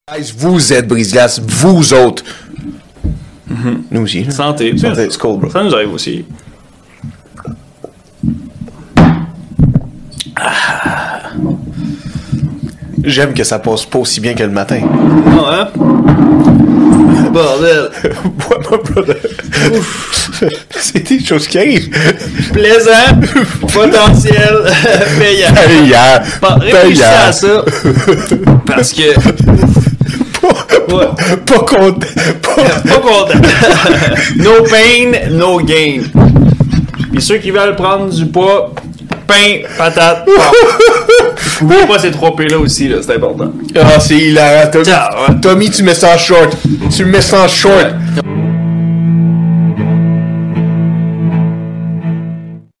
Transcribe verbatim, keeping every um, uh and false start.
Guys, vous êtes brise-glace, vous autres. Mm-hmm. Nous aussi. Là. Santé. Santé, c'est cool, bro. Ça nous arrive aussi. Ah. J'aime que ça passe pas aussi bien que le matin. Non, hein? Bordel. Ouais, mon brother. C'est des choses qui arrivent. Plaisant. Potentiel. Payant. Payant. Pas, réfléchissez à ça. Parce que... Pas, ouais. pas content. Pas, pas content. No pain, no gain. Et ceux qui veulent prendre du poids, pain, patate, porc. N'oubliez pas ces trois P là aussi, là, c'est important. Ah, c'est hilarant. Tommy, Ah, ouais. Tommy, tu mets ça en short. Tu mets ça en short. Ouais.